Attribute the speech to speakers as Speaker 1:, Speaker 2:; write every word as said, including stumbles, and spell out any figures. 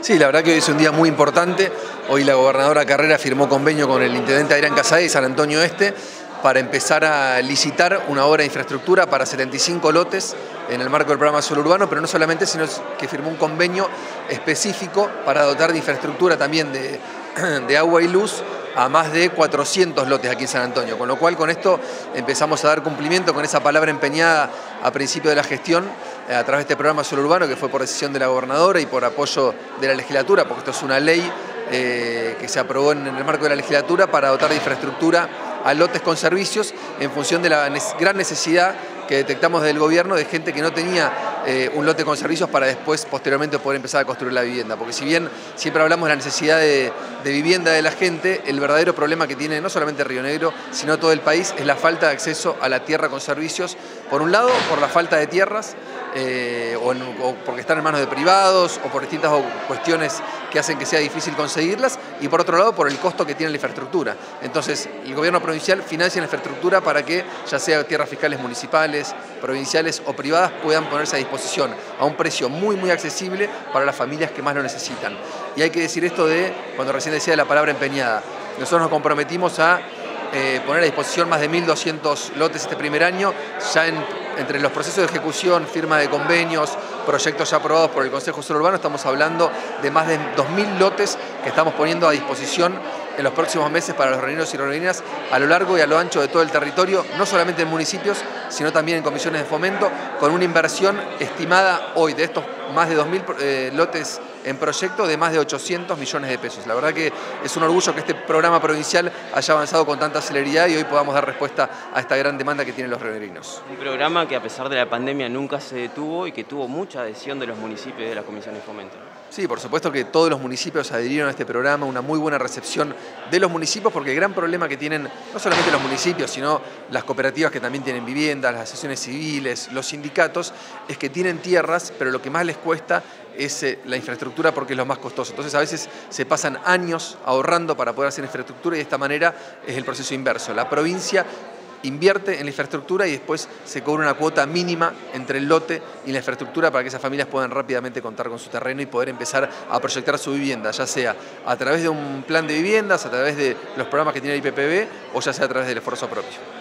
Speaker 1: Sí, la verdad que hoy es un día muy importante. Hoy la gobernadora Carrera firmó convenio con el intendente Adrián Casadei de San Antonio Este para empezar a licitar una obra de infraestructura para setenta y cinco lotes en el marco del programa Suelo Urbano, pero no solamente, sino que firmó un convenio específico para dotar de infraestructura también de, de agua y luz a más de cuatrocientos lotes aquí en San Antonio, con lo cual con esto empezamos a dar cumplimiento con esa palabra empeñada a principio de la gestión eh, a través de este programa Suelo Urbano, que fue por decisión de la gobernadora y por apoyo de la legislatura, porque esto es una ley eh, que se aprobó en el marco de la legislatura para dotar de infraestructura a lotes con servicios en función de la gran necesidad que detectamos del gobierno de gente que no tenía eh, un lote con servicios para después, posteriormente, poder empezar a construir la vivienda. Porque si bien siempre hablamos de la necesidad de, de vivienda de la gente, el verdadero problema que tiene no solamente Río Negro, sino todo el país, es la falta de acceso a la tierra con servicios. Por un lado, por la falta de tierras, eh, o, en, o porque están en manos de privados, o por distintas cuestiones que hacen que sea difícil conseguirlas, y por otro lado, por el costo que tiene la infraestructura. Entonces, el gobierno provincial financia la infraestructura para que, ya sea tierras fiscales municipales, provinciales o privadas, puedan ponerse a disposición a un precio muy muy accesible para las familias que más lo necesitan. Y hay que decir esto de, cuando recién decía de la palabra empeñada, nosotros nos comprometimos a eh, poner a disposición más de mil doscientos lotes este primer año, ya en, entre los procesos de ejecución, firma de convenios, proyectos ya aprobados por el Consejo Suelo Urbano, estamos hablando de más de dos mil lotes que estamos poniendo a disposición en los próximos meses para los rioneros y rionegrinas a lo largo y a lo ancho de todo el territorio, no solamente en municipios, sino también en comisiones de fomento, con una inversión estimada hoy de estos más de dos mil eh, lotes en proyecto de más de ochocientos millones de pesos. La verdad que es un orgullo que este programa provincial haya avanzado con tanta celeridad y hoy podamos dar respuesta a esta gran demanda que tienen los rionegrinos.
Speaker 2: Un programa que a pesar de la pandemia nunca se detuvo y que tuvo mucha adhesión de los municipios y de las comisiones de fomento.
Speaker 1: Sí, por supuesto que todos los municipios adhirieron a este programa, una muy buena recepción de los municipios, porque el gran problema que tienen no solamente los municipios, sino las cooperativas que también tienen viviendas, las asociaciones civiles, los sindicatos, es que tienen tierras, pero lo que más les cuesta es eh, la infraestructura, porque es lo más costoso. Entonces a veces se pasan años ahorrando para poder hacer infraestructura y de esta manera es el proceso inverso. La provincia invierte en la infraestructura y después se cobra una cuota mínima entre el lote y la infraestructura para que esas familias puedan rápidamente contar con su terreno y poder empezar a proyectar su vivienda, ya sea a través de un plan de viviendas, a través de los programas que tiene el I P P B o ya sea a través del esfuerzo propio.